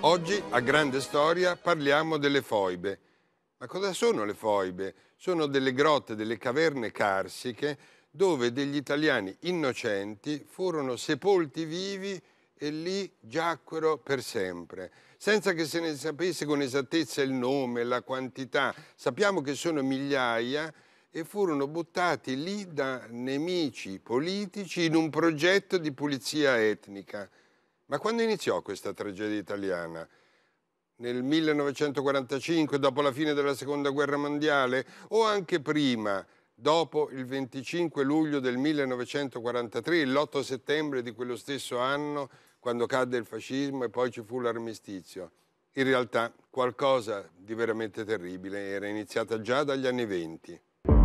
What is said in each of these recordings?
Oggi a Grande Storia parliamo delle foibe. Ma cosa sono le foibe? Sono delle grotte, delle caverne carsiche dove degli italiani innocenti furono sepolti vivi e lì giacquero per sempre, senza che se ne sapesse con esattezza il nome, la quantità. Sappiamo che sono migliaia e furono buttati lì da nemici politici in un progetto di pulizia etnica. Ma quando iniziò questa tragedia italiana? Nel 1945, dopo la fine della Seconda Guerra Mondiale, o anche prima, dopo il 25 luglio del 1943, l'8 settembre di quello stesso anno, quando cadde il fascismo e poi ci fu l'armistizio? In realtà qualcosa di veramente terribile era iniziata già dagli anni '20.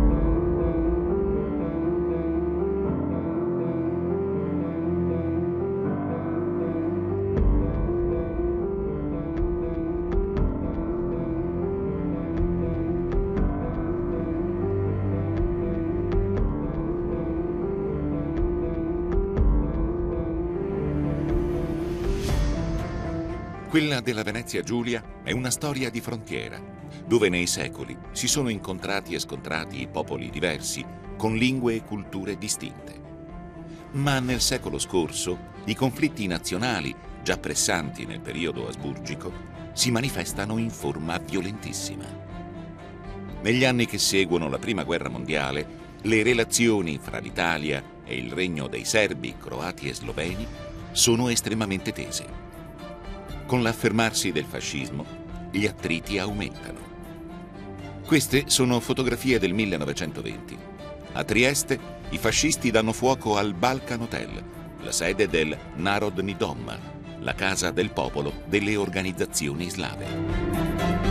Quella della Venezia Giulia è una storia di frontiera, dove nei secoli si sono incontrati e scontrati popoli diversi, con lingue e culture distinte. Ma nel secolo scorso i conflitti nazionali, già pressanti nel periodo asburgico, si manifestano in forma violentissima. Negli anni che seguono la Prima Guerra Mondiale, le relazioni fra l'Italia e il regno dei serbi, croati e sloveni sono estremamente tese. Con l'affermarsi del fascismo, gli attriti aumentano. Queste sono fotografie del 1920. A Trieste, i fascisti danno fuoco al Balkan Hotel, la sede del Narodni Dom, la casa del popolo delle organizzazioni slave.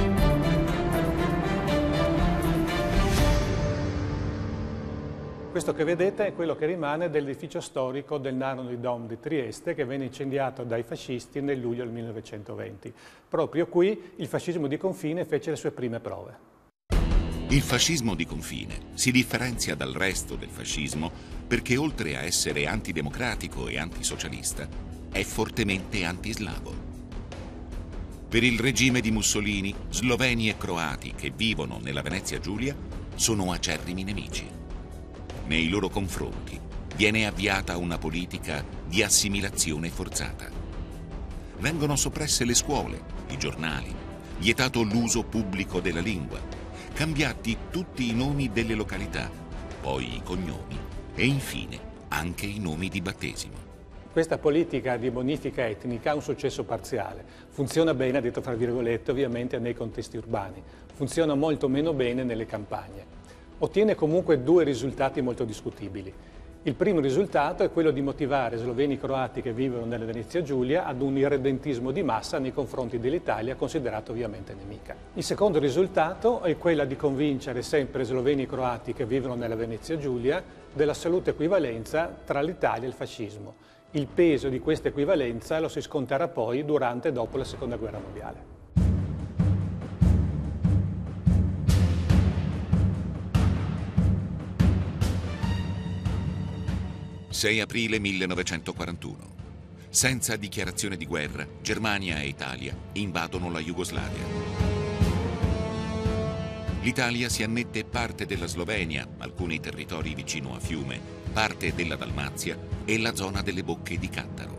Questo che vedete è quello che rimane dell'edificio storico del Narodni Dom di Trieste, che venne incendiato dai fascisti nel luglio del 1920. Proprio qui il fascismo di confine fece le sue prime prove. Il fascismo di confine si differenzia dal resto del fascismo perché oltre a essere antidemocratico e antisocialista, è fortemente antislavo. Per il regime di Mussolini, sloveni e croati che vivono nella Venezia Giulia sono acerrimi nemici. Nei loro confronti viene avviata una politica di assimilazione forzata. Vengono soppresse le scuole, i giornali, vietato l'uso pubblico della lingua, cambiati tutti i nomi delle località, poi i cognomi e infine anche i nomi di battesimo. Questa politica di bonifica etnica ha un successo parziale. Funziona bene, detto fra virgolette, ovviamente nei contesti urbani. Funziona molto meno bene nelle campagne. Ottiene comunque due risultati molto discutibili. Il primo risultato è quello di motivare sloveni e croati che vivono nella Venezia Giulia ad un irredentismo di massa nei confronti dell'Italia, considerata ovviamente nemica. Il secondo risultato è quello di convincere sempre sloveni e croati che vivono nella Venezia Giulia dell'assoluta equivalenza tra l'Italia e il fascismo. Il peso di questa equivalenza lo si sconterà poi durante e dopo la Seconda Guerra Mondiale. 6 aprile 1941. Senza dichiarazione di guerra, Germania e Italia invadono la Jugoslavia. L'Italia si annette parte della Slovenia, alcuni territori vicino a Fiume, parte della Dalmazia e la zona delle Bocche di Cattaro.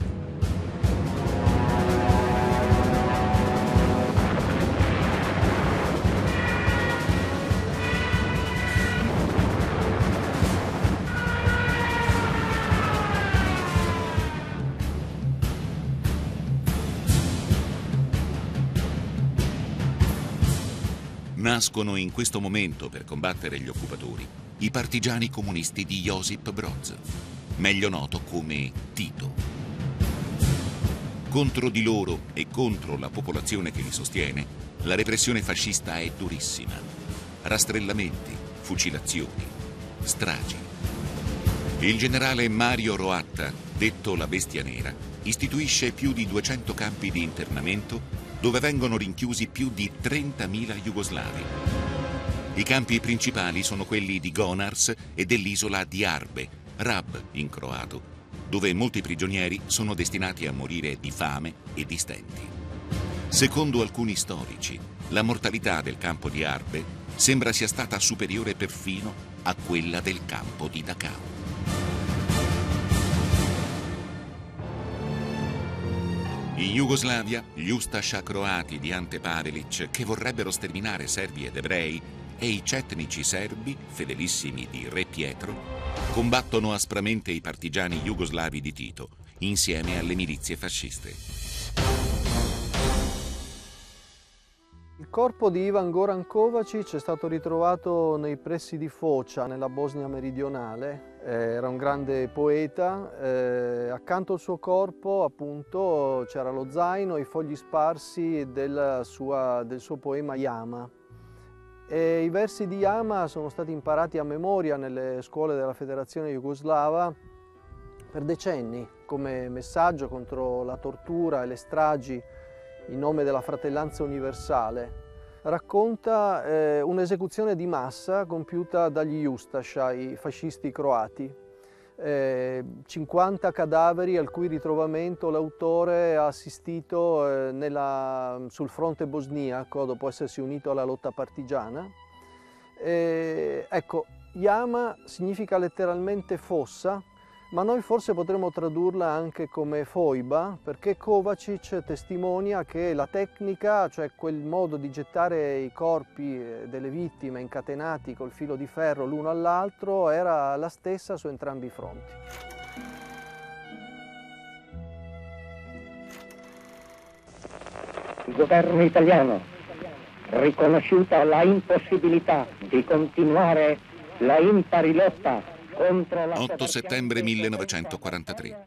Nascono in questo momento per combattere gli occupatori i partigiani comunisti di Josip Broz, meglio noto come Tito. Contro di loro e contro la popolazione che li sostiene, la repressione fascista è durissima. Rastrellamenti, fucilazioni, stragi. Il generale Mario Roatta, detto la Bestia Nera, istituisce più di 200 campi di internamento dove vengono rinchiusi più di 30.000 jugoslavi. I campi principali sono quelli di Gonars e dell'isola di Arbe, Rab in croato, dove molti prigionieri sono destinati a morire di fame e di stenti. Secondo alcuni storici, la mortalità del campo di Arbe sembra sia stata superiore perfino a quella del campo di Dachau. In Jugoslavia, gli Ustascia croati di Ante Pavelić, che vorrebbero sterminare serbi ed ebrei, e i cetnici serbi, fedelissimi di Re Pietro, combattono aspramente i partigiani jugoslavi di Tito, insieme alle milizie fasciste. Il corpo di Ivan Goran Kovačić è stato ritrovato nei pressi di Foča, nella Bosnia meridionale. Era un grande poeta. Accanto al suo corpo, appunto, c'era lo zaino e i fogli sparsi del suo poema Yama. I versi di Yama sono stati imparati a memoria nelle scuole della Federazione Jugoslava per decenni, come messaggio contro la tortura e le stragi in nome della fratellanza universale. Racconta un'esecuzione di massa compiuta dagli Ustascia, i fascisti croati. 50 cadaveri al cui ritrovamento l'autore ha assistito sul fronte bosniaco dopo essersi unito alla lotta partigiana. Ecco, Yama significa letteralmente fossa, ma noi forse potremmo tradurla anche come foiba, perché Kovačić testimonia che la tecnica, cioè quel modo di gettare i corpi delle vittime incatenati col filo di ferro l'uno all'altro, era la stessa su entrambi i fronti. Il governo italiano, riconosciuta la impossibilità di continuare la impari lotta 8 settembre 1943.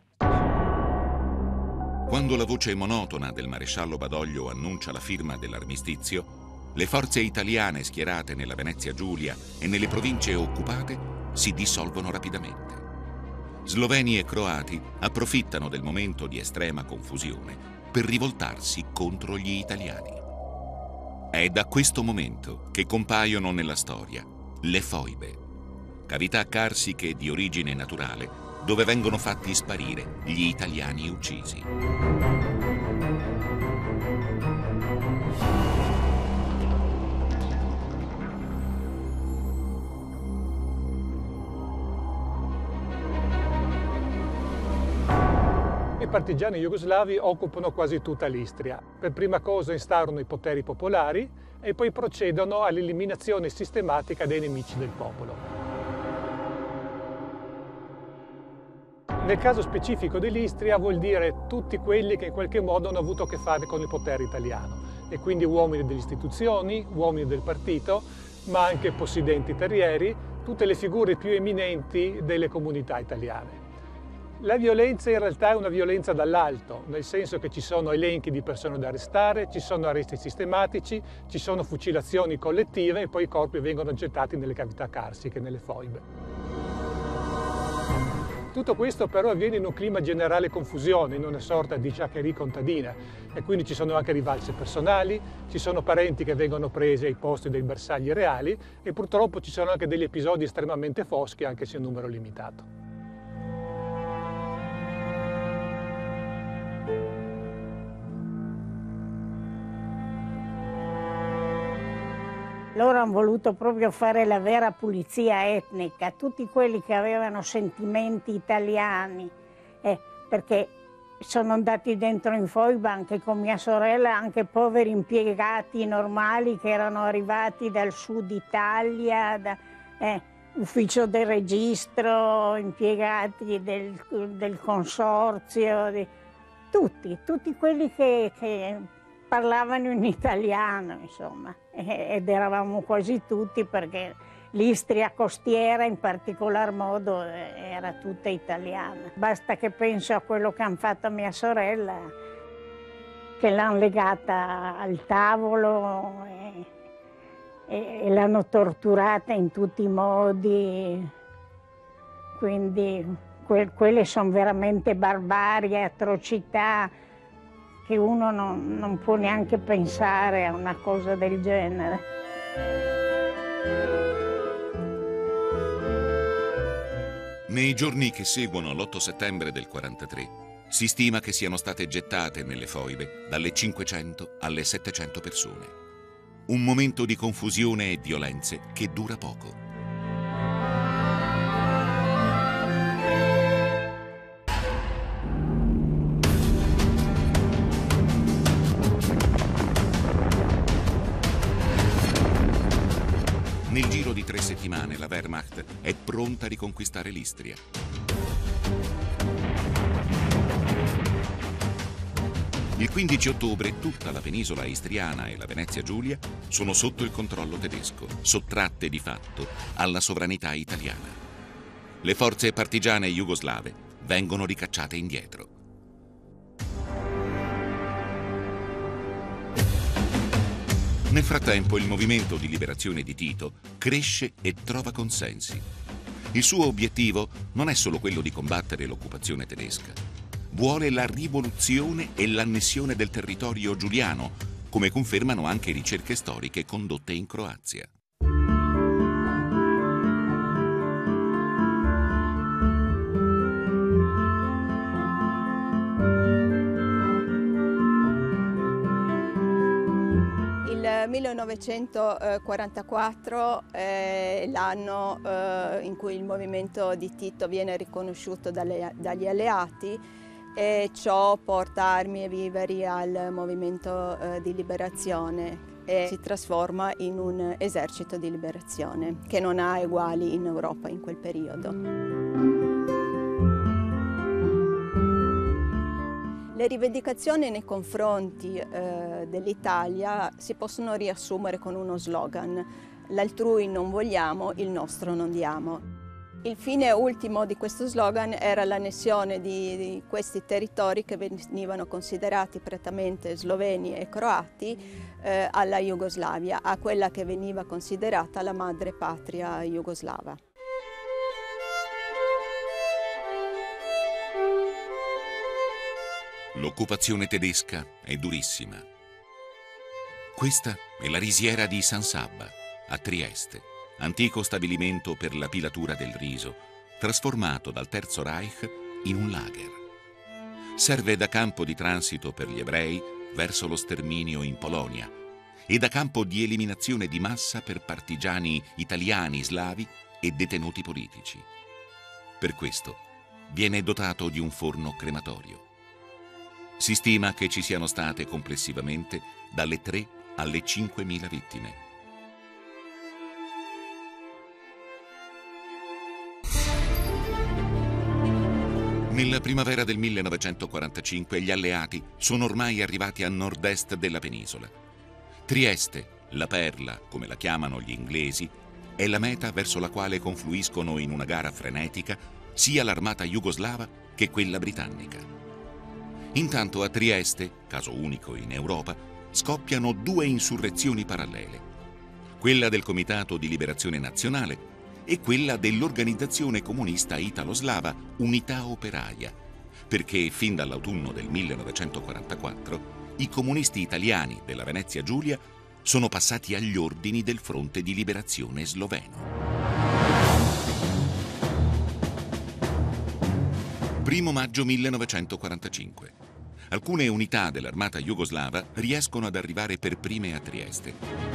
Quando la voce monotona del maresciallo Badoglio annuncia la firma dell'armistizio, le forze italiane schierate nella Venezia Giulia e nelle province occupate si dissolvono rapidamente. Sloveni e croati approfittano del momento di estrema confusione per rivoltarsi contro gli italiani. È da questo momento che compaiono nella storia le foibe, cavità carsiche di origine naturale dove vengono fatti sparire gli italiani uccisi. I partigiani jugoslavi occupano quasi tutta l'Istria. Per prima cosa instaurano i poteri popolari e poi procedono all'eliminazione sistematica dei nemici del popolo. Nel caso specifico dell'Istria vuol dire tutti quelli che in qualche modo hanno avuto a che fare con il potere italiano, e quindi uomini delle istituzioni, uomini del partito, ma anche possidenti terrieri, tutte le figure più eminenti delle comunità italiane. La violenza in realtà è una violenza dall'alto, nel senso che ci sono elenchi di persone da arrestare, ci sono arresti sistematici, ci sono fucilazioni collettive e poi i corpi vengono gettati nelle cavità carsiche, nelle foibe. Tutto questo però avviene in un clima generale confusione, in una sorta di giaccherie contadina, e quindi ci sono anche rivalse personali, ci sono parenti che vengono presi ai posti dei bersagli reali e purtroppo ci sono anche degli episodi estremamente foschi, anche se in numero limitato. Loro hanno voluto proprio fare la vera pulizia etnica, tutti quelli che avevano sentimenti italiani, perché sono andati dentro in foiba anche con mia sorella, anche poveri impiegati normali che erano arrivati dal sud Italia, ufficio del registro, impiegati del consorzio, tutti quelli che parlavano in italiano, insomma, ed eravamo quasi tutti, perché l'Istria costiera in particolar modo era tutta italiana. Basta che penso a quello che hanno fatto a mia sorella, che l'hanno legata al tavolo e l'hanno torturata in tutti i modi, quindi quelle sono veramente barbarie, atrocità, che uno non può neanche pensare a una cosa del genere. Nei giorni che seguono l'8 settembre del 43, Si stima che siano state gettate nelle foibe dalle 500 alle 700 persone. Un momento di confusione e violenze che dura poco. Nel giro di 3 settimane la Wehrmacht è pronta a riconquistare l'Istria. Il 15 ottobre tutta la penisola istriana e la Venezia Giulia sono sotto il controllo tedesco, sottratte di fatto alla sovranità italiana. Le forze partigiane jugoslave vengono ricacciate indietro. Nel frattempo il movimento di liberazione di Tito cresce e trova consensi. Il suo obiettivo non è solo quello di combattere l'occupazione tedesca. Vuole la rivoluzione e l'annessione del territorio giuliano, come confermano anche ricerche storiche condotte in Croazia. Il 1944 è l'anno in cui il movimento di Tito viene riconosciuto dagli alleati e ciò porta armi e viveri al movimento di liberazione e si trasforma in un esercito di liberazione che non ha eguali in Europa in quel periodo. Le rivendicazioni nei confronti dell'Italia si possono riassumere con uno slogan: l'altrui non vogliamo, il nostro non diamo. Il fine ultimo di questo slogan era l'annessione di questi territori che venivano considerati prettamente sloveni e croati alla Jugoslavia, a quella che veniva considerata la madre patria jugoslava. L'occupazione tedesca è durissima. Questa è la risiera di San Sabba, a Trieste, antico stabilimento per la pilatura del riso, trasformato dal Terzo Reich in un lager. Serve da campo di transito per gli ebrei verso lo sterminio in Polonia e da campo di eliminazione di massa per partigiani italiani, slavi e detenuti politici. Per questo viene dotato di un forno crematorio. Si stima che ci siano state complessivamente dalle 3 alle 5.000 vittime. Nella primavera del 1945 gli alleati sono ormai arrivati a nord-est della penisola. Trieste, la perla, come la chiamano gli inglesi, è la meta verso la quale confluiscono in una gara frenetica sia l'armata jugoslava che quella britannica. Intanto a Trieste, caso unico in Europa, scoppiano 2 insurrezioni parallele. Quella del Comitato di Liberazione Nazionale e quella dell'organizzazione comunista italo-slava Unità Operaia, perché fin dall'autunno del 1944 i comunisti italiani della Venezia Giulia sono passati agli ordini del Fronte di Liberazione Sloveno. 1 maggio 1945. Alcune unità dell'armata jugoslava riescono ad arrivare per prime a Trieste.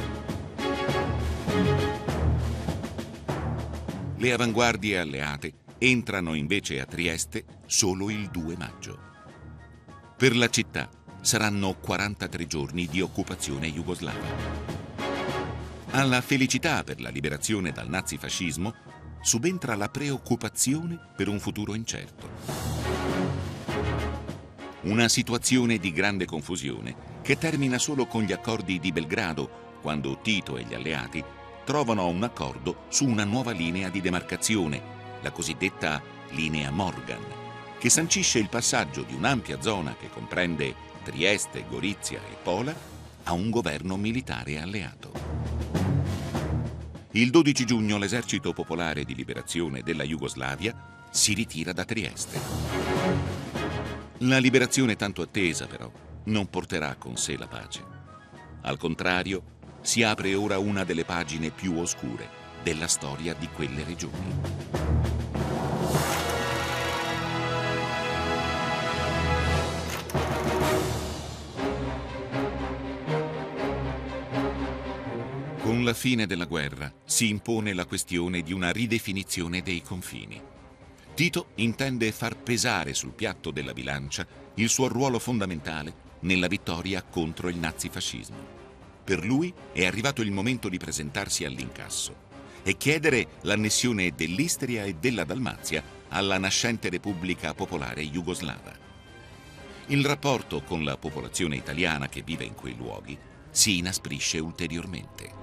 Le avanguardie alleate entrano invece a Trieste solo il 2 maggio. Per la città saranno 43 giorni di occupazione jugoslava. Alla felicità per la liberazione dal nazifascismo subentra la preoccupazione per un futuro incerto. Una situazione di grande confusione che termina solo con gli accordi di Belgrado, quando Tito e gli alleati trovano un accordo su una nuova linea di demarcazione, la cosiddetta linea Morgan, che sancisce il passaggio di un'ampia zona che comprende Trieste, Gorizia e Pola a un governo militare alleato. Il 12 giugno l'esercito popolare di liberazione della Jugoslavia si ritira da Trieste. La liberazione tanto attesa, però, non porterà con sé la pace. Al contrario, si apre ora una delle pagine più oscure della storia di quelle regioni. Con la fine della guerra si impone la questione di una ridefinizione dei confini. Tito intende far pesare sul piatto della bilancia il suo ruolo fondamentale nella vittoria contro il nazifascismo. Per lui è arrivato il momento di presentarsi all'incasso e chiedere l'annessione dell'Istria e della Dalmazia alla nascente Repubblica Popolare Jugoslava. Il rapporto con la popolazione italiana che vive in quei luoghi si inasprisce ulteriormente.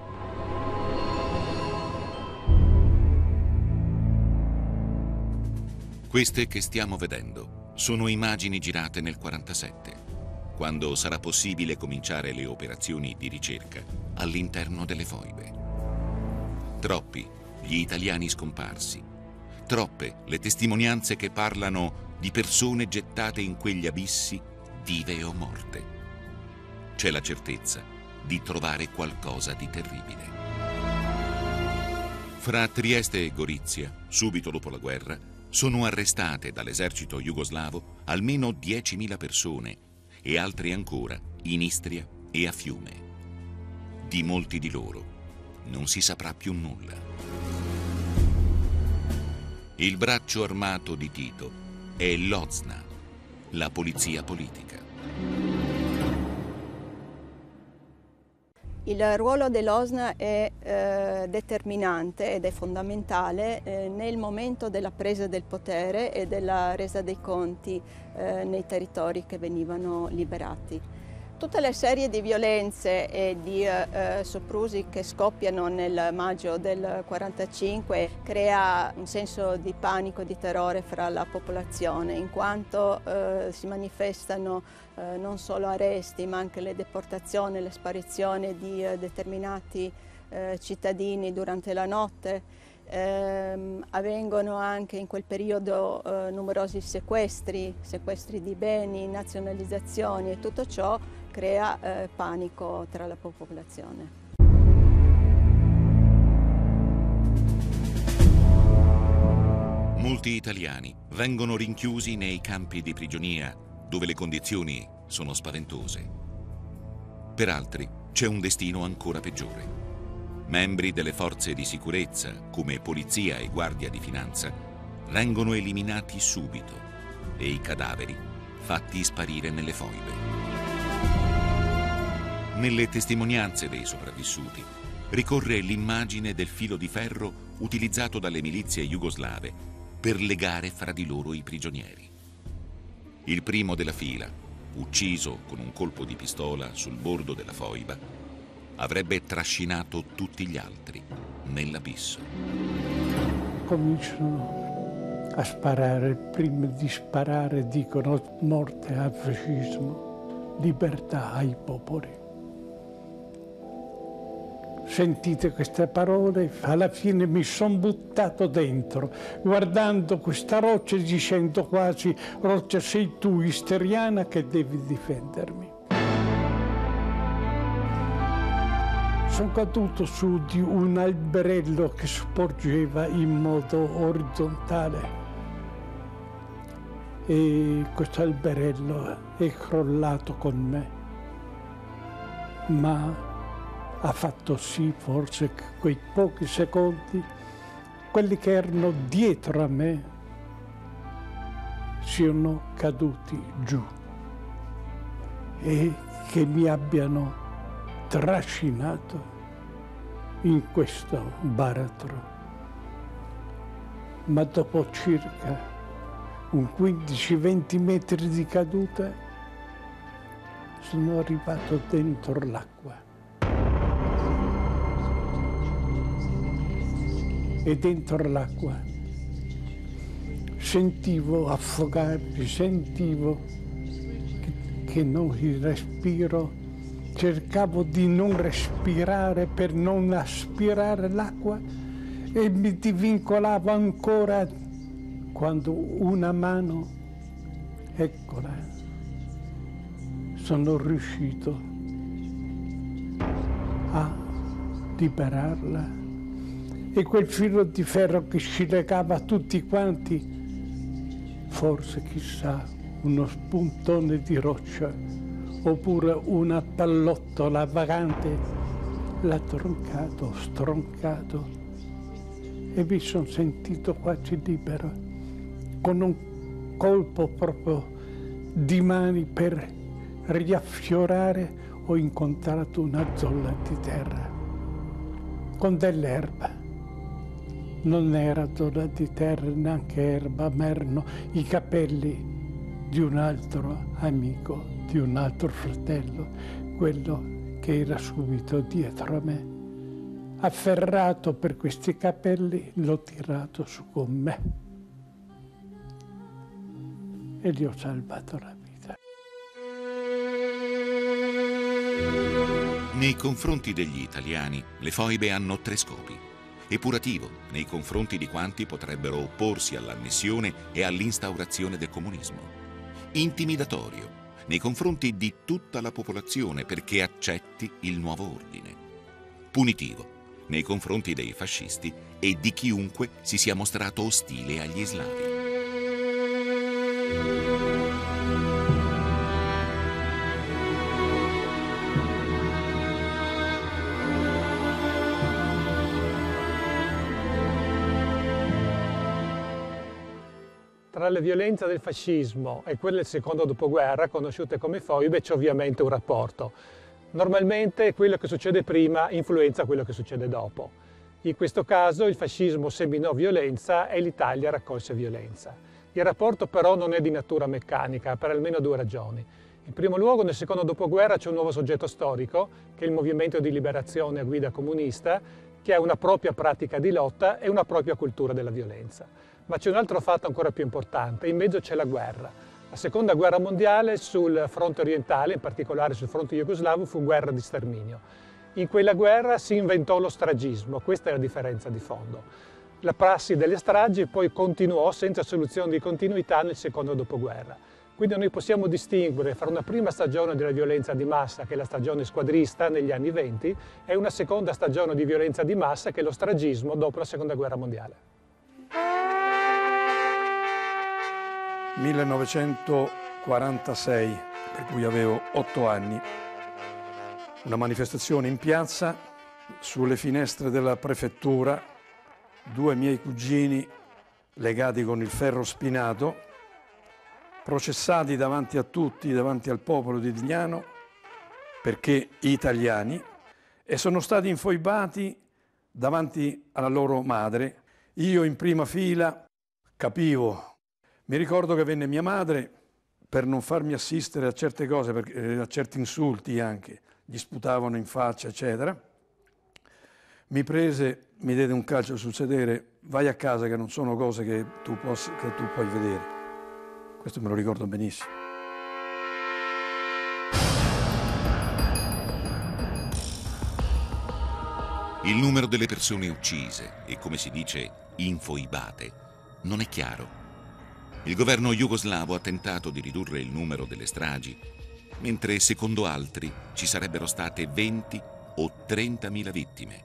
Queste che stiamo vedendo sono immagini girate nel 1947, quando sarà possibile cominciare le operazioni di ricerca all'interno delle foibe. Troppi gli italiani scomparsi, troppe le testimonianze che parlano di persone gettate in quegli abissi, vive o morte. C'è la certezza di trovare qualcosa di terribile. Fra Trieste e Gorizia, subito dopo la guerra, sono arrestate dall'esercito jugoslavo almeno 10.000 persone e altre ancora in Istria e a Fiume. Di molti di loro non si saprà più nulla. Il braccio armato di Tito è l'Ozna, la polizia politica. Il ruolo dell'Ozna è determinante ed è fondamentale nel momento della presa del potere e della resa dei conti nei territori che venivano liberati. Tutta la serie di violenze e di soprusi che scoppiano nel maggio del 1945 crea un senso di panico, di terrore fra la popolazione, in quanto si manifestano non solo arresti ma anche le deportazioni, le sparizioni di determinati cittadini durante la notte. Avvengono anche in quel periodo numerosi sequestri di beni, nazionalizzazioni e tutto ciò crea panico tra la popolazione. Molti italiani vengono rinchiusi nei campi di prigionia, dove le condizioni sono spaventose. Per altri c'è un destino ancora peggiore. Membri delle forze di sicurezza, come polizia e guardia di finanza, vengono eliminati subito e i cadaveri fatti sparire nelle foibe. Nelle testimonianze dei sopravvissuti ricorre l'immagine del filo di ferro utilizzato dalle milizie jugoslave per legare fra di loro i prigionieri. Il primo della fila, ucciso con un colpo di pistola sul bordo della foiba, avrebbe trascinato tutti gli altri nell'abisso. Cominciano a sparare, prima di sparare dicono morte al fascismo, libertà ai popoli. Sentite queste parole, alla fine mi sono buttato dentro, guardando questa roccia e dicendo quasi: roccia, sei tu, isteriana, che devi difendermi. Sono caduto su di un alberello che sporgeva in modo orizzontale e questo alberello è crollato con me, ma ha fatto sì forse che quei pochi secondi, quelli che erano dietro a me, siano caduti giù e che mi abbiano trascinato in questo baratro. Ma dopo circa un 15-20 metri di caduta sono arrivato dentro l'acqua. E dentro l'acqua sentivo affogarmi, sentivo che non respiro, cercavo di non respirare per non aspirare l'acqua e mi divincolavo ancora quando una mano, eccola, sono riuscito a liberarla. E quel filo di ferro che ci legava tutti quanti, forse chissà uno spuntone di roccia oppure una pallottola vagante l'ha troncato, stroncato, e mi sono sentito quasi libero, con un colpo proprio di mani per riaffiorare. Ho incontrato una zolla di terra con dell'erba. Non era zolla di terra, neanche erba, ma erano i capelli di un altro amico, di un altro fratello, quello che era subito dietro a me. Afferrato per questi capelli, l'ho tirato su con me e gli ho salvato la vita. Nei confronti degli italiani, le foibe hanno tre scopi. Epurativo, nei confronti di quanti potrebbero opporsi all'annessione e all'instaurazione del comunismo. Intimidatorio, nei confronti di tutta la popolazione perché accetti il nuovo ordine. Punitivo, nei confronti dei fascisti e di chiunque si sia mostrato ostile agli slavi. Tra le violenze del fascismo e quelle del secondo dopoguerra, conosciute come foibe, c'è ovviamente un rapporto. Normalmente quello che succede prima influenza quello che succede dopo. In questo caso il fascismo seminò violenza e l'Italia raccolse violenza. Il rapporto però non è di natura meccanica, per almeno due ragioni. In primo luogo, nel secondo dopoguerra c'è un nuovo soggetto storico, che è il Movimento di Liberazione a guida comunista, che ha una propria pratica di lotta e una propria cultura della violenza. Ma c'è un altro fatto ancora più importante, in mezzo c'è la guerra. La seconda guerra mondiale sul fronte orientale, in particolare sul fronte jugoslavo, fu guerra di sterminio. In quella guerra si inventò lo stragismo, questa è la differenza di fondo. La prassi delle stragi poi continuò senza soluzione di continuità nel secondo dopoguerra. Quindi noi possiamo distinguere fra una prima stagione della violenza di massa, che è la stagione squadrista negli anni 20, e una seconda stagione di violenza di massa, che è lo stragismo dopo la seconda guerra mondiale. 1946, per cui avevo 8 anni, una manifestazione in piazza, sulle finestre della prefettura, 2 miei cugini legati con il ferro spinato, processati davanti a tutti, davanti al popolo di Dignano, perché italiani, e sono stati infoibati davanti alla loro madre. Io in prima fila capivo. Mi ricordo che venne mia madre per non farmi assistere a certe cose, a certi insulti anche, gli sputavano in faccia, eccetera. Mi prese, mi diede un calcio sul sedere, vai a casa che non sono cose che tu puoi vedere. Questo me lo ricordo benissimo. Il numero delle persone uccise e, come si dice, infoibate, non è chiaro. Il governo jugoslavo ha tentato di ridurre il numero delle stragi, mentre secondo altri ci sarebbero state 20 o 30.000 vittime.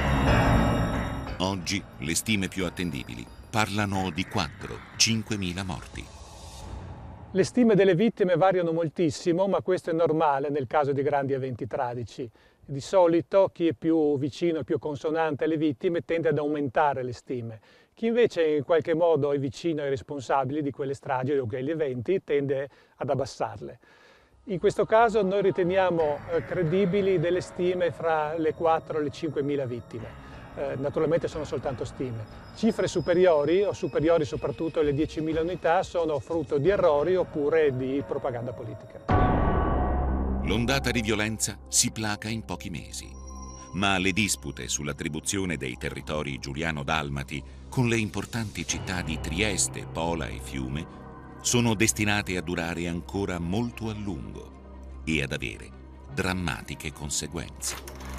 Oggi le stime più attendibili parlano di 4-5.000 morti. Le stime delle vittime variano moltissimo, ma questo è normale nel caso di grandi eventi tragici. Di solito chi è più vicino e più consonante alle vittime tende ad aumentare le stime. Chi invece in qualche modo è vicino ai responsabili di quelle stragi o quegli eventi tende ad abbassarle. In questo caso noi riteniamo credibili delle stime fra le 4 e le 5.000 vittime. Naturalmente sono soltanto stime. Cifre superiori, o superiori soprattutto alle 10.000 unità, sono frutto di errori oppure di propaganda politica. L'ondata di violenza si placa in pochi mesi, ma le dispute sull'attribuzione dei territori giuliano-dalmati con le importanti città di Trieste, Pola e Fiume sono destinate a durare ancora molto a lungo e ad avere drammatiche conseguenze.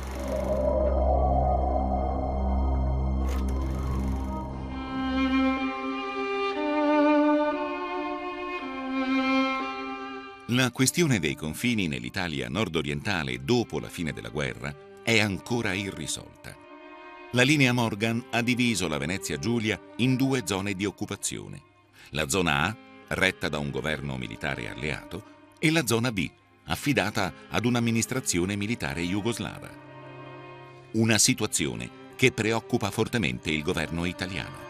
La questione dei confini nell'Italia nord-orientale dopo la fine della guerra è ancora irrisolta. La linea Morgan ha diviso la Venezia Giulia in 2 zone di occupazione. La zona A, retta da un governo militare alleato, e la zona B, affidata ad un'amministrazione militare jugoslava. Una situazione che preoccupa fortemente il governo italiano.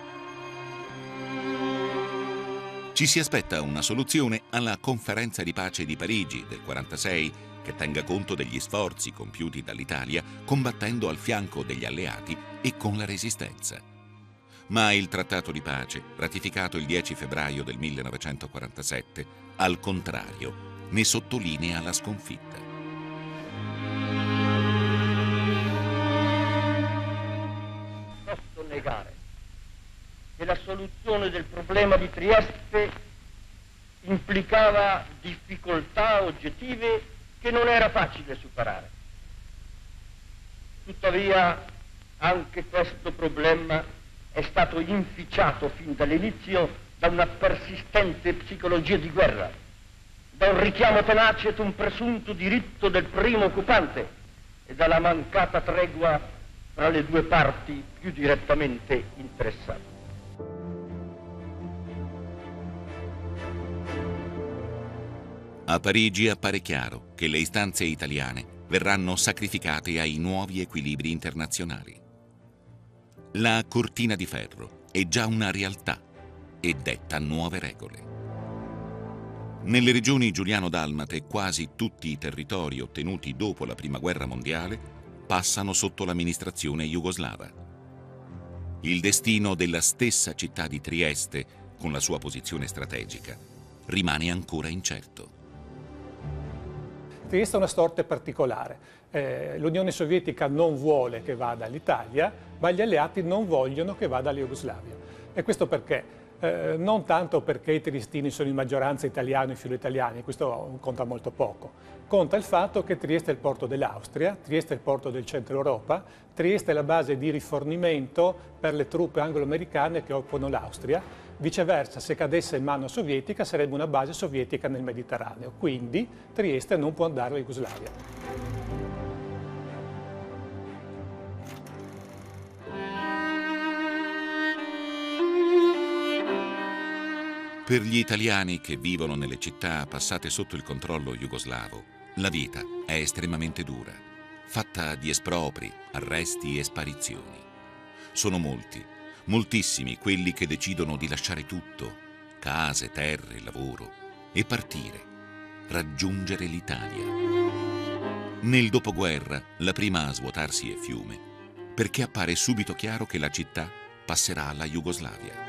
Ci si aspetta una soluzione alla conferenza di pace di Parigi del 1946 che tenga conto degli sforzi compiuti dall'Italia combattendo al fianco degli alleati e con la resistenza. Ma il trattato di pace, ratificato il 10 febbraio del 1947, al contrario, ne sottolinea la sconfitta. Posso negare che la soluzione del problema di Trieste implicava difficoltà oggettive che non era facile superare. Tuttavia, anche questo problema è stato inficiato fin dall'inizio da una persistente psicologia di guerra, da un richiamo tenace ad un presunto diritto del primo occupante e dalla mancata tregua tra le due parti più direttamente interessate. A Parigi appare chiaro che le istanze italiane verranno sacrificate ai nuovi equilibri internazionali. La cortina di ferro è già una realtà e detta nuove regole. Nelle regioni giuliano-dalmate quasi tutti i territori ottenuti dopo la Prima Guerra Mondiale passano sotto l'amministrazione jugoslava. Il destino della stessa città di Trieste, con la sua posizione strategica, rimane ancora incerto. Trieste è una sorte particolare. L'Unione Sovietica non vuole che vada all'Italia, ma gli alleati non vogliono che vada alla Jugoslavia. E questo perché? Non tanto perché i triestini sono in maggioranza italiani e filo-italiani, questo conta molto poco. Conta il fatto che Trieste è il porto dell'Austria, Trieste è il porto del centro Europa, Trieste è la base di rifornimento per le truppe anglo-americane che occupano l'Austria. Viceversa, se cadesse in mano sovietica sarebbe una base sovietica nel Mediterraneo, quindi Trieste non può andare alla Jugoslavia. Per gli italiani che vivono nelle città passate sotto il controllo jugoslavo, la vita è estremamente dura, fatta di espropri, arresti e sparizioni. Sono molti, moltissimi quelli che decidono di lasciare tutto, case, terre, lavoro, e partire, raggiungere l'Italia. Nel dopoguerra la prima a svuotarsi è Fiume, perché appare subito chiaro che la città passerà alla Jugoslavia.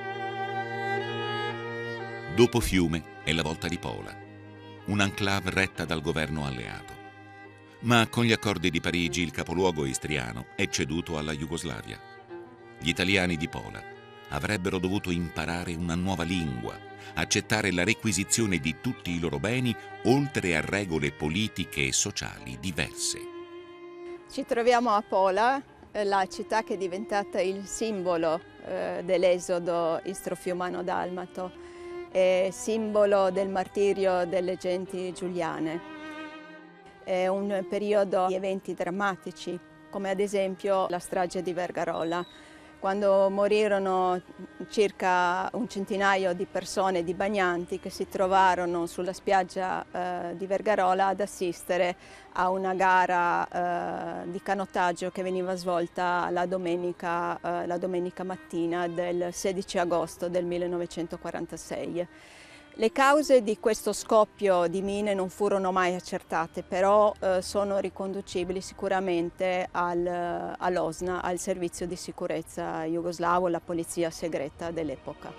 Dopo Fiume è la volta di Pola, un'enclave retta dal governo alleato. Ma con gli accordi di Parigi il capoluogo istriano è ceduto alla Jugoslavia. Gli italiani di Pola avrebbero dovuto imparare una nuova lingua, accettare la requisizione di tutti i loro beni, oltre a regole politiche e sociali diverse. Ci troviamo a Pola, la città che è diventata il simbolo dell'esodo istro-fiumano-dalmato, simbolo del martirio delle genti giuliane. È un periodo di eventi drammatici, come ad esempio la strage di Vergarola, quando morirono circa un centinaio di persone, di bagnanti, che si trovarono sulla spiaggia di Vergarola ad assistere a una gara di canottaggio che veniva svolta la domenica mattina del 16 agosto del 1946. Le cause di questo scoppio di mine non furono mai accertate, però sono riconducibili sicuramente all'OSNA, al servizio di sicurezza jugoslavo, la polizia segreta dell'epoca.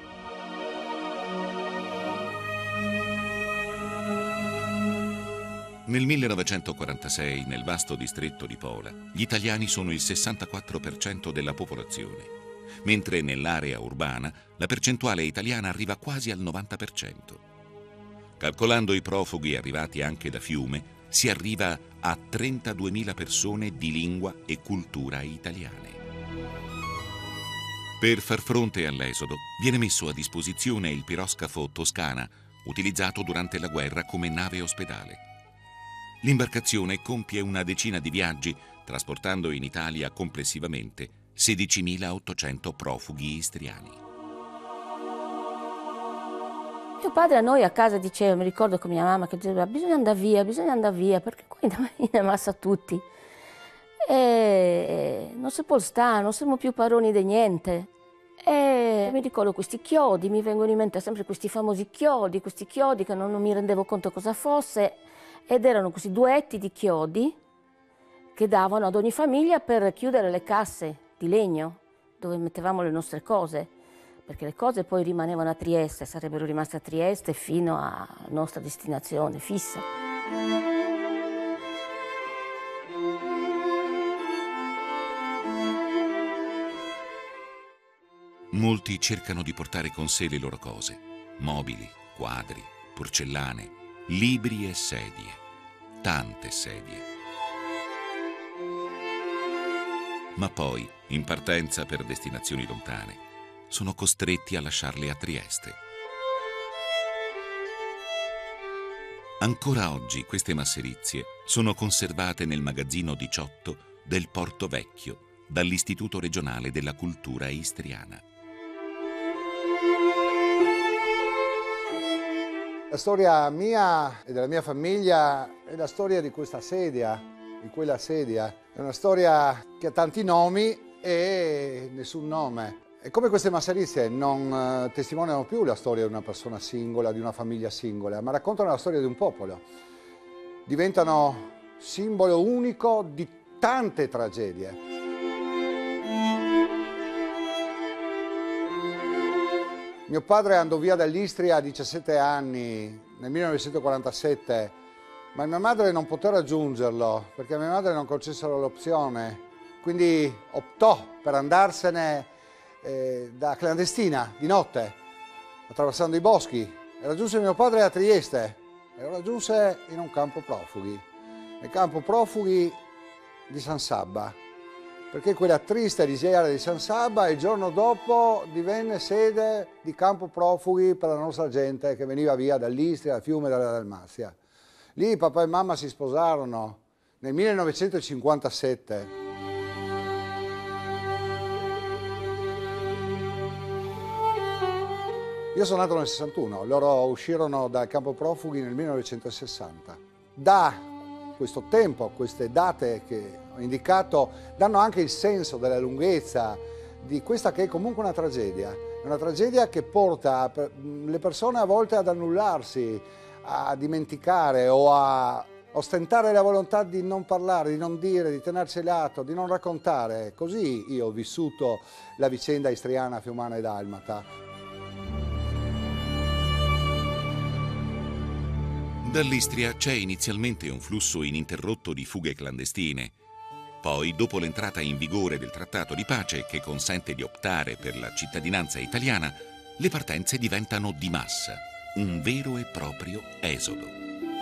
Nel 1946, nel vasto distretto di Pola, gli italiani sono il 64% della popolazione, mentre nell'area urbana la percentuale italiana arriva quasi al 90%. Calcolando i profughi arrivati anche da Fiume, si arriva a 32.000 persone di lingua e cultura italiane. Per far fronte all'esodo viene messo a disposizione il piroscafo Toscana, utilizzato durante la guerra come nave ospedale. L'imbarcazione compie una decina di viaggi, trasportando in Italia complessivamente 16.800 profughi istriani. Mio padre a noi a casa diceva, mi ricordo con mia mamma che diceva bisogna andare via, perché qua in ammazza tutti. e non si può stare, non siamo più padroni di niente. E mi ricordo questi chiodi, mi vengono in mente sempre questi famosi chiodi, questi chiodi che non mi rendevo conto cosa fosse, ed erano questi duetti di chiodi che davano ad ogni famiglia per chiudere le casse di legno dove mettevamo le nostre cose, perché le cose poi rimanevano a Trieste, sarebbero rimaste a Trieste fino alla nostra destinazione fissa. Molti cercano di portare con sé le loro cose, mobili, quadri, porcellane, libri e sedie, tante sedie. Ma poi, in partenza per destinazioni lontane, sono costretti a lasciarle a Trieste. Ancora oggi queste masserizie sono conservate nel magazzino 18 del Porto Vecchio, dall'Istituto regionale della cultura istriana. La storia mia e della mia famiglia è la storia di questa sedia, di quella sedia. È una storia che ha tanti nomi e nessun nome. E come queste masserizie non testimoniano più la storia di una persona singola, di una famiglia singola, ma raccontano la storia di un popolo. Diventano simbolo unico di tante tragedie. Mio padre andò via dall'Istria a 17 anni, nel 1947, ma mia madre non poté raggiungerlo perché a mia madre non concessero l'opzione, quindi optò per andarsene da clandestina, di notte, attraversando i boschi, e raggiunse mio padre a Trieste e lo raggiunse in un campo profughi, nel campo profughi di San Sabba, perché quella triste lisiera di San Sabba il giorno dopo divenne sede di campo profughi per la nostra gente che veniva via dall'Istria, dal fiume e dalla Dalmazia. Lì papà e mamma si sposarono nel 1957. Io sono nato nel 61, loro uscirono dal campo profughi nel 1960. Da questo tempo, queste date che ho indicato, danno anche il senso della lunghezza di questa che è comunque una tragedia che porta le persone a volte ad annullarsi, a dimenticare o a ostentare la volontà di non parlare, di non dire, di tenersi lato, di non raccontare. Così io ho vissuto la vicenda istriana, fiumana e dalmata. Dall'Istria c'è inizialmente un flusso ininterrotto di fughe clandestine. Poi, dopo l'entrata in vigore del trattato di pace che consente di optare per la cittadinanza italiana, le partenze diventano di massa, un vero e proprio esodo.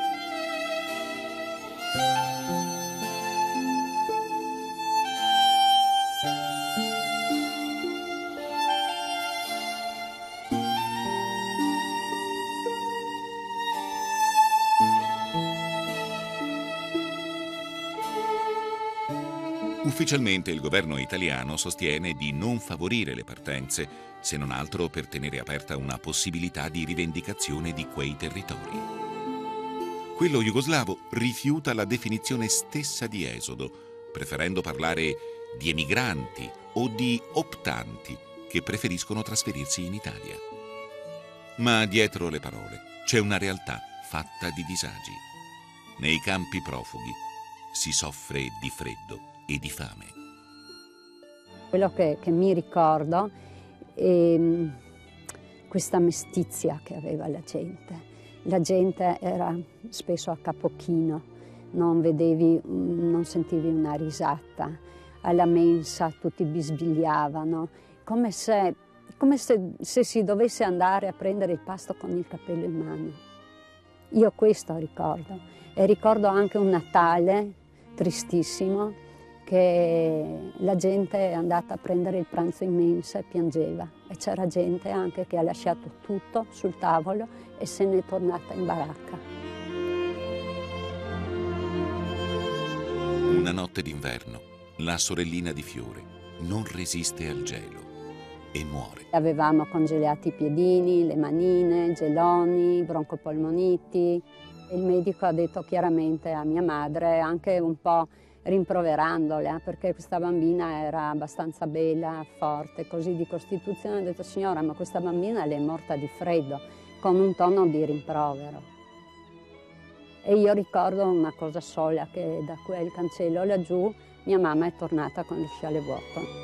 Ufficialmente il governo italiano sostiene di non favorire le partenze, se non altro per tenere aperta una possibilità di rivendicazione di quei territori. Quello jugoslavo rifiuta la definizione stessa di esodo, preferendo parlare di emigranti o di optanti che preferiscono trasferirsi in Italia. Ma dietro le parole c'è una realtà fatta di disagi. Nei campi profughi si soffre di freddo e di fame. Quello che mi ricordo è questa mestizia che aveva la gente. La gente era spesso a capo chino, non sentivi una risata. Alla mensa tutti bisbigliavano, come se si dovesse andare a prendere il pasto con il cappello in mano. Io questo ricordo. E ricordo anche un Natale tristissimo, che la gente è andata a prendere il pranzo in mensa e piangeva, e c'era gente anche che ha lasciato tutto sul tavolo e se n'è tornata in baracca. Una notte d'inverno, la sorellina di Fiore non resiste al gelo e muore. Avevamo congelato i piedini, le manine, geloni, broncopolmoniti. Il medico ha detto chiaramente a mia madre, anche un po' rimproverandola, perché questa bambina era abbastanza bella, forte, così di costituzione. Ho detto: signora, ma questa bambina le è morta di freddo, con un tono di rimprovero. E io ricordo una cosa sola, che da quel cancello laggiù mia mamma è tornata con il scialle vuoto.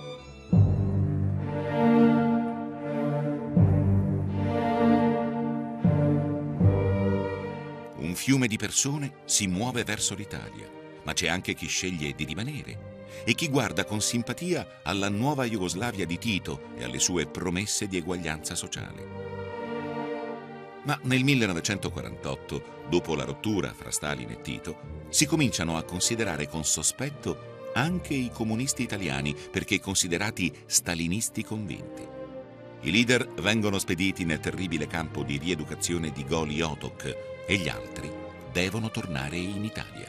Un fiume di persone si muove verso l'Italia, ma c'è anche chi sceglie di rimanere e chi guarda con simpatia alla nuova Jugoslavia di Tito e alle sue promesse di eguaglianza sociale. Ma nel 1948, dopo la rottura fra Stalin e Tito, si cominciano a considerare con sospetto anche i comunisti italiani, perché considerati stalinisti convinti. I leader vengono spediti nel terribile campo di rieducazione di Goli Otok e gli altri devono tornare in Italia.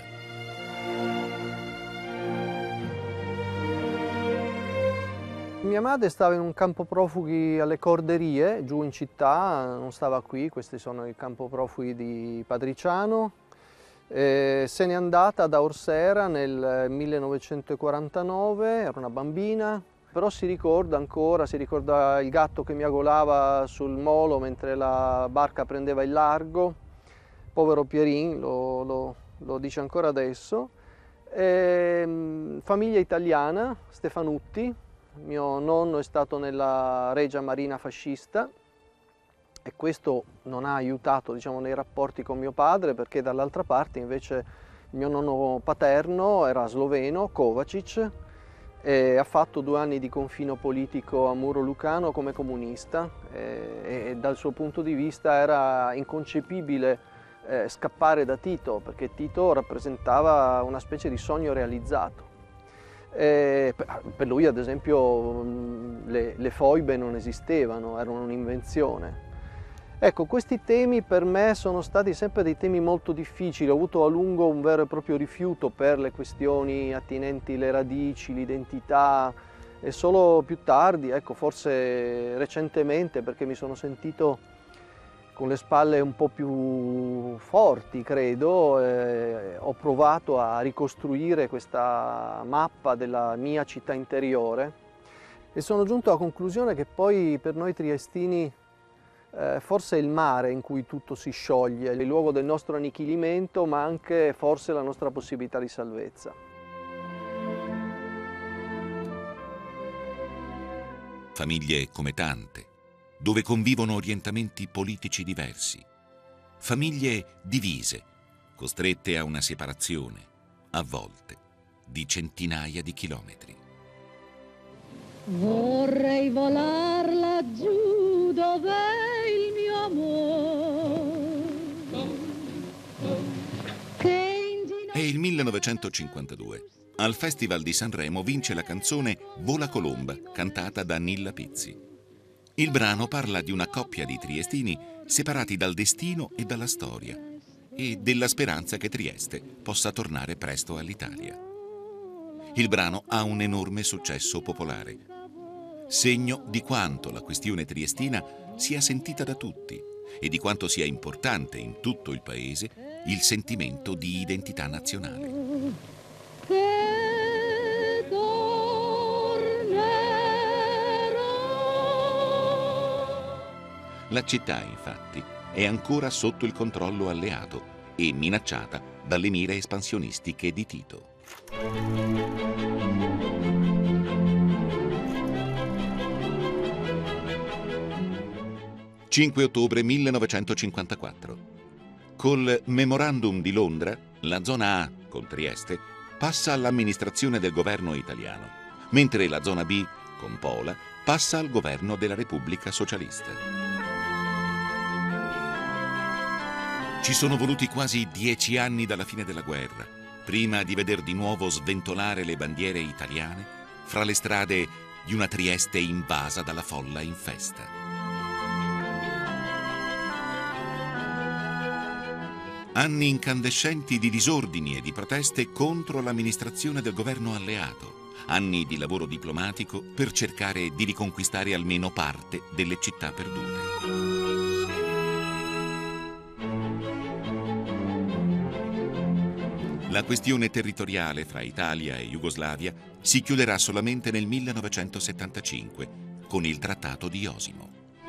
Mia madre stava in un campo profughi alle Corderie, giù in città, non stava qui, questi sono i campo profughi di Padriciano. Se n'è andata da Orsera nel 1949, era una bambina, però si ricorda ancora, si ricorda il gatto che miagolava sul molo mentre la barca prendeva il largo. Povero Pierin, lo dice ancora adesso. Famiglia italiana, Stefanutti. Mio nonno è stato nella Regia Marina fascista e questo non ha aiutato, diciamo, nei rapporti con mio padre, perché dall'altra parte invece il mio nonno paterno era sloveno, Kovačić, e ha fatto 2 anni di confino politico a Muro Lucano come comunista e dal suo punto di vista era inconcepibile scappare da Tito, perché Tito rappresentava una specie di sogno realizzato. Per lui, ad esempio, le foibe non esistevano, erano un'invenzione. Ecco, questi temi per me sono stati sempre dei temi molto difficili. Ho avuto a lungo un vero e proprio rifiuto per le questioni attinenti alle radici, l'identità, e solo più tardi, ecco, forse recentemente, perché mi sono sentito con le spalle un po' più forti, credo, ho provato a ricostruire questa mappa della mia città interiore e sono giunto alla conclusione che poi per noi triestini forse è il mare in cui tutto si scioglie, il luogo del nostro annichilimento, ma anche forse la nostra possibilità di salvezza. Famiglie come tante, dove convivono orientamenti politici diversi. Famiglie divise, costrette a una separazione, a volte, di centinaia di chilometri. Vorrei volar laggiù dov'è il mio amore. È il 1952. Al Festival di Sanremo vince la canzone Vola Colomba, cantata da Nilla Pizzi. Il brano parla di una coppia di triestini separati dal destino e dalla storia e della speranza che Trieste possa tornare presto all'Italia. Il brano ha un enorme successo popolare, segno di quanto la questione triestina sia sentita da tutti e di quanto sia importante in tutto il paese il sentimento di identità nazionale. La città, infatti, è ancora sotto il controllo alleato e minacciata dalle mire espansionistiche di Tito. 5 ottobre 1954. Col Memorandum di Londra, la zona A, con Trieste, passa all'amministrazione del governo italiano, mentre la zona B, con Pola, passa al governo della Repubblica Socialista. Ci sono voluti quasi 10 anni dalla fine della guerra, prima di veder di nuovo sventolare le bandiere italiane fra le strade di una Trieste invasa dalla folla in festa. Anni incandescenti di disordini e di proteste contro l'amministrazione del governo alleato, anni di lavoro diplomatico per cercare di riconquistare almeno parte delle città perdute. La questione territoriale fra Italia e Jugoslavia si chiuderà solamente nel 1975 con il Trattato di Osimo.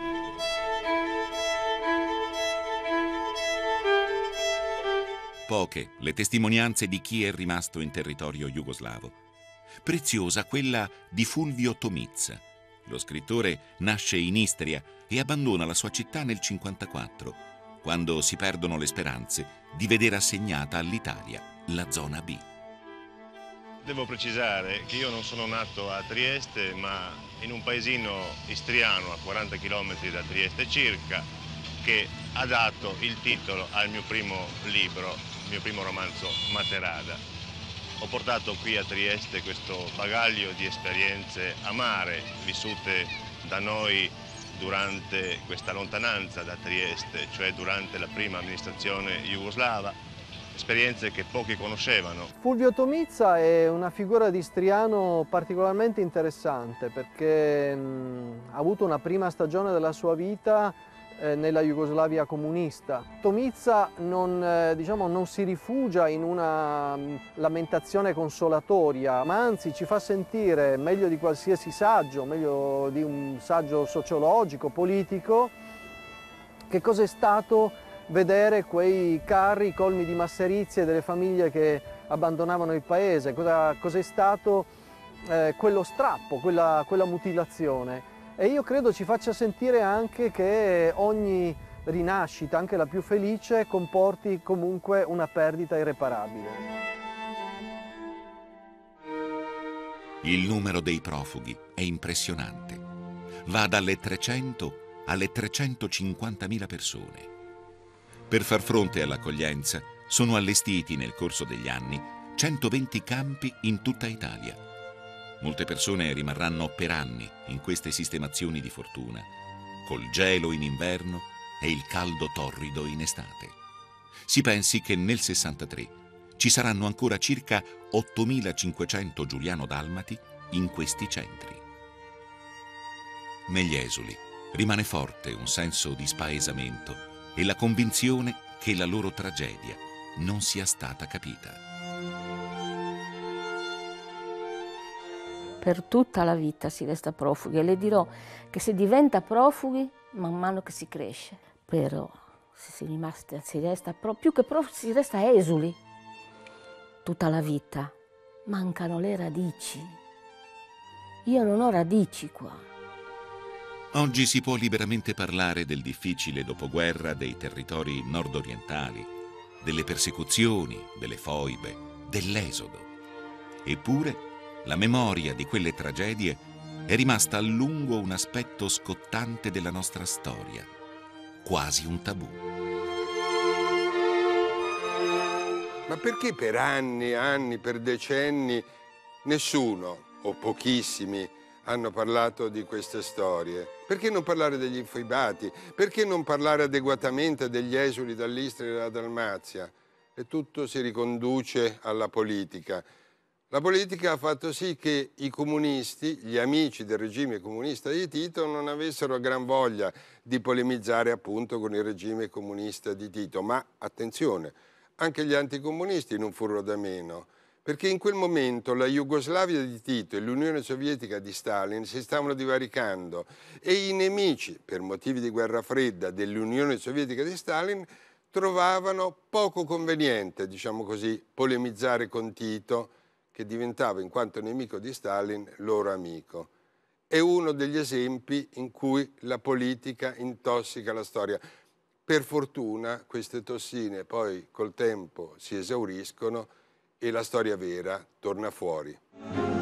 Poche le testimonianze di chi è rimasto in territorio jugoslavo. Preziosa quella di Fulvio Tomica. Lo scrittore nasce in Istria e abbandona la sua città nel 1954, quando si perdono le speranze di vedere assegnata all'Italia la zona B. Devo precisare che io non sono nato a Trieste, ma in un paesino istriano a 40 km da Trieste circa, che ha dato il titolo al mio primo libro, il mio primo romanzo Materada. Ho portato qui a Trieste questo bagaglio di esperienze amare vissute da noi durante questa lontananza da Trieste, cioè durante la prima amministrazione jugoslava, esperienze che pochi conoscevano. Fulvio Tomica è una figura di istriano particolarmente interessante perché ha avuto una prima stagione della sua vita nella Jugoslavia comunista. Tomica non si rifugia in una lamentazione consolatoria, ma anzi ci fa sentire, meglio di qualsiasi saggio, meglio di un saggio sociologico, politico, che cos'è stato vedere quei carri colmi di masserizie delle famiglie che abbandonavano il paese, cos'è stato quello strappo, quella mutilazione. E io credo ci faccia sentire anche che ogni rinascita, anche la più felice, comporti comunque una perdita irreparabile. Il numero dei profughi è impressionante. Va dalle 300 alle 350.000 persone. Per far fronte all'accoglienza sono allestiti nel corso degli anni 120 campi in tutta Italia. Molte persone rimarranno per anni in queste sistemazioni di fortuna, col gelo in inverno e il caldo torrido in estate. Si pensi che nel 63 ci saranno ancora circa 8.500 giuliano-dalmati in questi centri. Negli esuli rimane forte un senso di spaesamento e la convinzione che la loro tragedia non sia stata capita. Per tutta la vita si resta profughi e le dirò che si diventa profughi man mano che si cresce, però si resta più che profughi si resta esuli tutta la vita, mancano le radici. Io non ho radici qua. Oggi si può liberamente parlare del difficile dopoguerra dei territori nord-orientali, delle persecuzioni, delle foibe, dell'esodo. Eppure la memoria di quelle tragedie è rimasta a lungo un aspetto scottante della nostra storia, quasi un tabù. Ma perché per anni e anni, per decenni, nessuno o pochissimi hanno parlato di queste storie? Perché non parlare degli infoibati? Perché non parlare adeguatamente degli esuli dall'Istria e dalla Dalmazia? E tutto si riconduce alla politica. La politica ha fatto sì che i comunisti, gli amici del regime comunista di Tito, non avessero gran voglia di polemizzare appunto con il regime comunista di Tito. Ma attenzione, anche gli anticomunisti non furono da meno, perché in quel momento la Jugoslavia di Tito e l'Unione Sovietica di Stalin si stavano divaricando e i nemici, per motivi di guerra fredda, dell'Unione Sovietica di Stalin trovavano poco conveniente, diciamo così, polemizzare con Tito, che diventava, in quanto nemico di Stalin, loro amico. È uno degli esempi in cui la politica intossica la storia. Per fortuna queste tossine poi col tempo si esauriscono e la storia vera torna fuori.